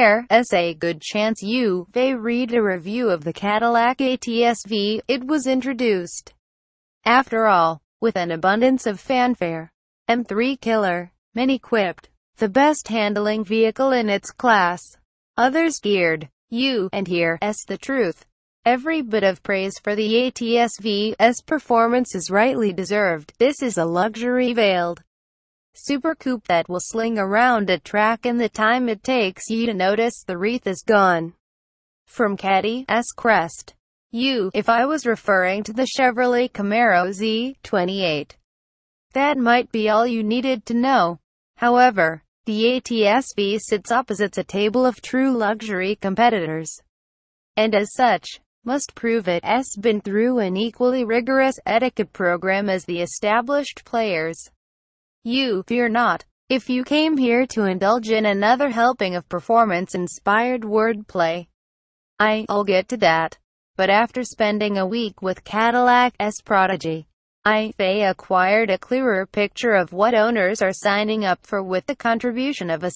there's a good chance you may read a review of the Cadillac ATS-V. It was introduced, after all, with an abundance of fanfare. M3 Killer. Many quipped, the best handling vehicle in its class. Others geared, and here's the truth. Every bit of praise for the ATS-V's performance is rightly deserved. This is a luxury veiled super coupe that will sling around a track in the time it takes you to notice the wreath is gone from Caddy's crest. If I was referring to the Chevrolet Camaro Z28, that might be all you needed to know. However, the ATS-V sits opposite a table of true luxury competitors, and as such, must prove it has been through an equally rigorous etiquette program as the established players. Fear not. If you came here to indulge in another helping of performance-inspired wordplay, I'll get to that. But after spending a week with Cadillac's prodigy, I've acquired a clearer picture of what owners are signing up for with the contribution of a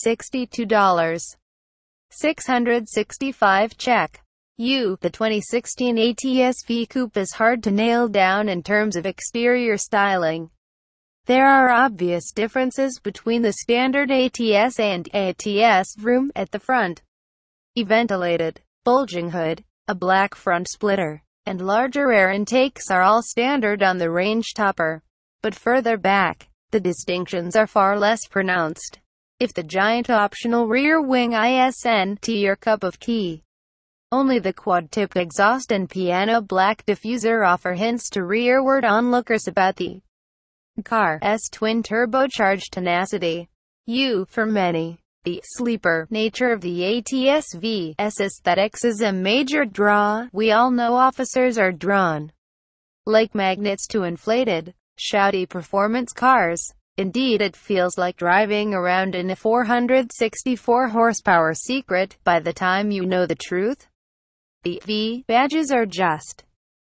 $62,665 check. The 2016 ATS-V Coupe is hard to nail down in terms of exterior styling. There are obvious differences between the standard ATS and ATS room at the front. A ventilated, bulging hood, a black front splitter, and larger air intakes are all standard on the range topper. But further back, the distinctions are far less pronounced. If the giant optional rear wing isn't your cup of tea, only the quad-tip exhaust and piano black diffuser offer hints to rearward onlookers about the car's twin-turbocharged tenacity. For many, the sleeper nature of the ATS-V's aesthetics is a major draw. We all know officers are drawn like magnets to inflated, shouty performance cars. Indeed, it feels like driving around in a 464 horsepower Secret by the time you know the truth. The V badges are just